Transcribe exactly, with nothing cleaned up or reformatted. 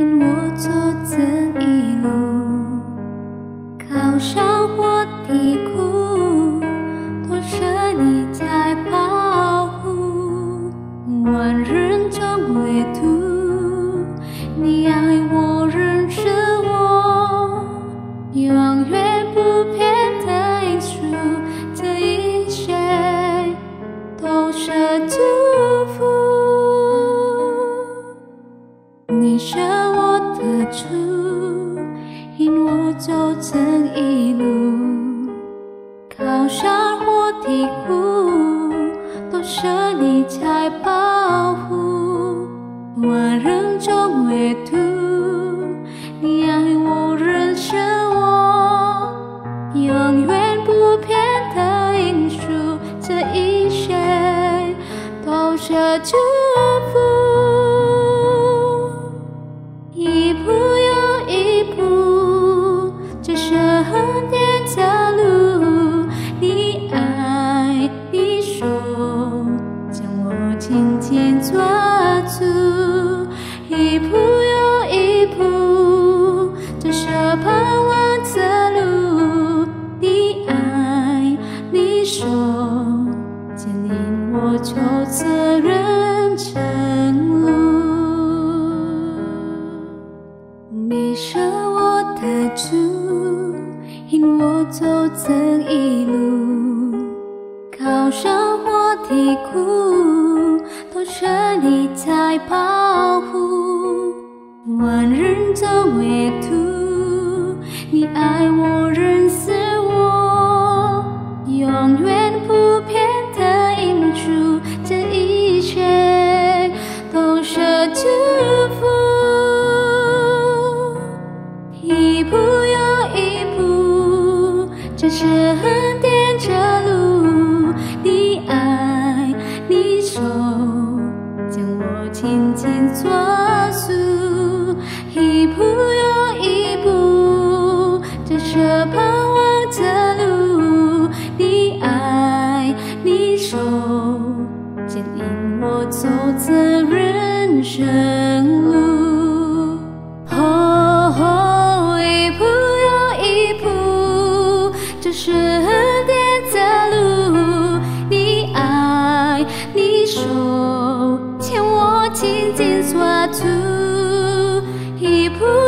引我走这一路，靠山或低谷，都是你在保护。万人中唯独你爱我，认识我，永远不变的因素，这一切都是祝福。你是我的主，引我走这一路，靠山或低谷，都是你在保护。万人中唯独你爱我，认识我，永远不变的因素，这一切都是祝福。一步又一步，这是恩典的路，你爱你手将我紧紧抓住。一步又一步，这是盼望的路，你爱你手牵引我走这人生路。你是我的主，引我走这一路，靠山或低谷，都是你在保护。万人中唯独你爱我，认识我，永远不变的因素，这一切都是祝福。一步又一步，这是恩典的路，你爱你手将我紧紧抓住。一步又一步，这是盼望的路，你爱你手牵引我走这人生路。哦，一步又一步，这是恩典的路，你爱你手牵我紧紧抓住。一步